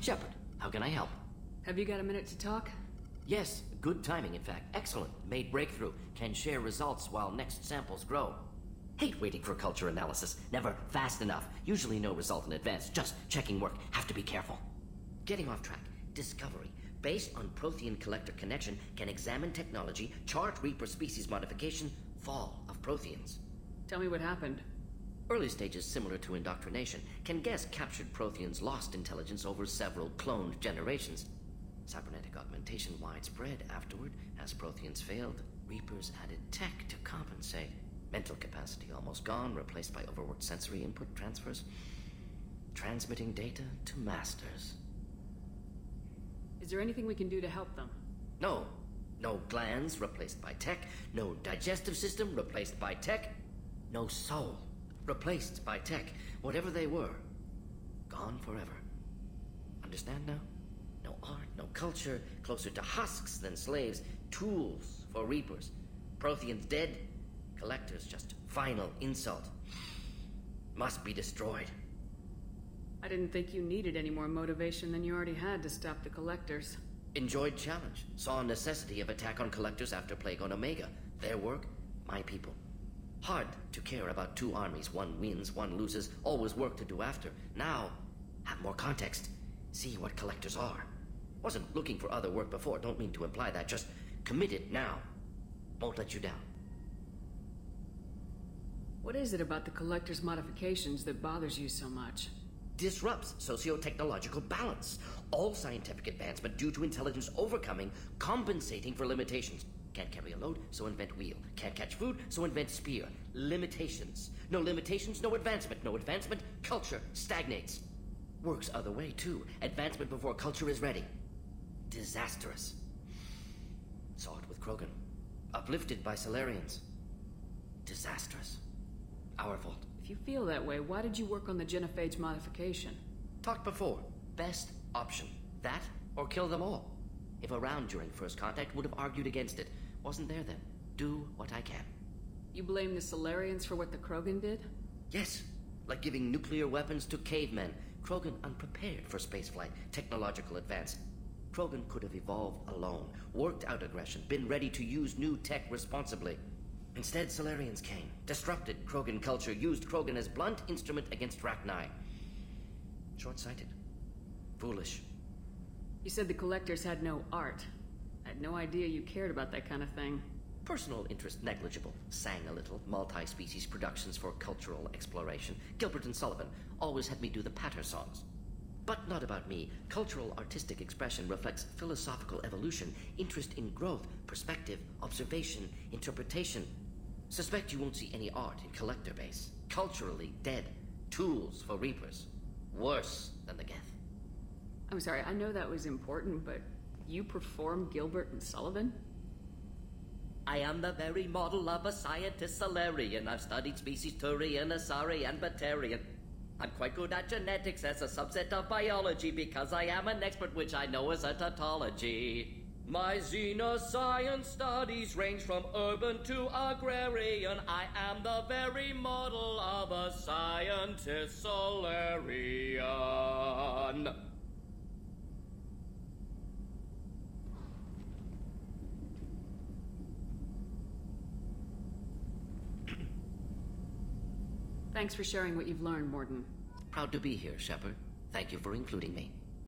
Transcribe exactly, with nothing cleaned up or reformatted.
Shepard, how can I help? Have you got a minute to talk? Yes, good timing, in fact. Excellent. Made breakthrough. Can share results while next samples grow. Hate waiting for culture analysis. Never fast enough. Usually no result in advance. Just checking work. Have to be careful. Getting off track. Discovery. Based on Prothean collector connection, can examine technology, chart Reaper species modification, fall of Protheans. Tell me what happened. Early stages similar to indoctrination. Can guess captured Protheans lost intelligence over several cloned generations. Cybernetic augmentation widespread afterward. As Protheans failed, Reapers added tech to compensate. Mental capacity almost gone, replaced by overworked sensory input transfers. Transmitting data to masters. Is there anything we can do to help them? No. No glands replaced by tech. No digestive system replaced by tech. No soul replaced by tech. Whatever they were, gone forever. Understand now? No art, no culture, closer to husks than slaves. Tools for Reapers. Protheans dead. Collectors just final insult. Must be destroyed. I didn't think you needed any more motivation than you already had to stop the Collectors. Enjoyed challenge. Saw necessity of attack on Collectors after Plague on Omega. Their work, my people. Hard to care about two armies. One wins, one loses. Always work to do after. Now, have more context. See what Collectors are. Wasn't looking for other work before. Don't mean to imply that. Just committed now. Won't let you down. What is it about the Collector's modifications that bothers you so much? Disrupts socio-technological balance. All scientific advancement due to intelligence overcoming, compensating for limitations. Can't carry a load, so invent wheel. Can't catch food, so invent spear. Limitations. No limitations, no advancement. No advancement, culture stagnates. Works other way, too. Advancement before culture is ready. Disastrous. Saw it with Krogan. Uplifted by Solarians. Disastrous. Our fault. If you feel that way, why did you work on the genophage modification? Talked before. Best option. That or kill them all. If around during first contact, would have argued against it. Wasn't there then. Do what I can. You blame the Solarians for what the Krogan did? Yes. Like giving nuclear weapons to cavemen. Krogan unprepared for spaceflight. Technological advance. Krogan could have evolved alone. Worked out aggression. Been ready to use new tech responsibly. Instead, Solarians came, disrupted Krogan culture, used Krogan as blunt instrument against Rachni. Short-sighted. Foolish. You said the Collectors had no art. I had no idea you cared about that kind of thing. Personal interest negligible. Sang a little. Multi-species productions for cultural exploration. Gilbert and Sullivan always had me do the patter songs. But not about me. Cultural artistic expression reflects philosophical evolution, interest in growth, perspective, observation, interpretation. Suspect you won't see any art in Collector base. Culturally dead. Tools for Reapers. Worse than the Geth. I'm sorry, I know that was important, but you perform Gilbert and Sullivan? I am the very model of a scientist Solarian. I've studied species Turian, Asari, and Batarian. I'm quite good at genetics as a subset of biology because I am an expert, which I know is a tautology. My xenoscience studies range from urban to agrarian. I am the very model of a scientist Solarian. Thanks for sharing what you've learned, Mordun. Proud to be here, Shepard. Thank you for including me.